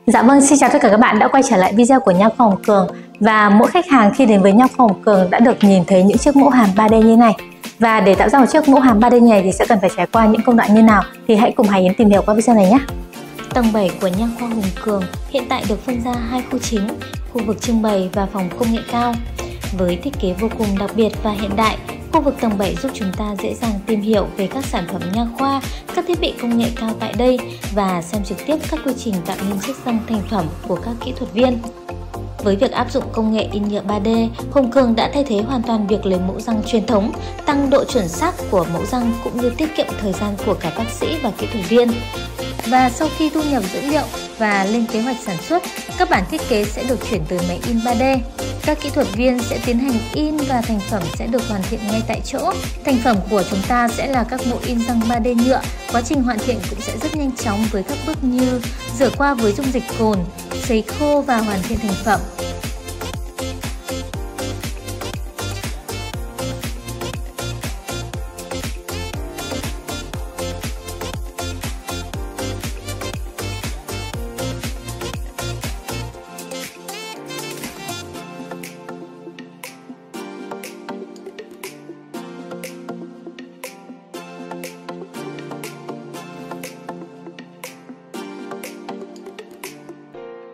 Dạ vâng, xin chào tất cả các bạn đã quay trở lại video của Nha Khoa Hồng Cường. Và mỗi khách hàng khi đến với Nha Khoa Hồng Cường đã được nhìn thấy những chiếc mẫu hàm 3D như này. Và để tạo ra một chiếc mẫu hàm 3D này thì sẽ cần phải trải qua những công đoạn như nào, thì hãy cùng Hải Yến tìm hiểu qua video này nhé. Tầng 7 của Nha Khoa Hồng Cường hiện tại được phân ra hai khu chính, khu vực trưng bày và phòng công nghệ cao. Với thiết kế vô cùng đặc biệt và hiện đại, khu vực tầng 7 giúp chúng ta dễ dàng tìm hiểu về các sản phẩm nha khoa, các thiết bị công nghệ cao tại đây và xem trực tiếp các quy trình tạo nên chiếc răng thành phẩm của các kỹ thuật viên. Với việc áp dụng công nghệ in nhựa 3D, Hồng Cường đã thay thế hoàn toàn việc lấy mẫu răng truyền thống, tăng độ chuẩn xác của mẫu răng cũng như tiết kiệm thời gian của cả bác sĩ và kỹ thuật viên. Và sau khi thu nhập dữ liệu và lên kế hoạch sản xuất, các bản thiết kế sẽ được chuyển từ máy in 3D. Các kỹ thuật viên sẽ tiến hành in và thành phẩm sẽ được hoàn thiện ngay tại chỗ. Thành phẩm của chúng ta sẽ là các mẫu in răng 3D nhựa. Quá trình hoàn thiện cũng sẽ rất nhanh chóng với các bước như rửa qua với dung dịch cồn, sấy khô và hoàn thiện thành phẩm.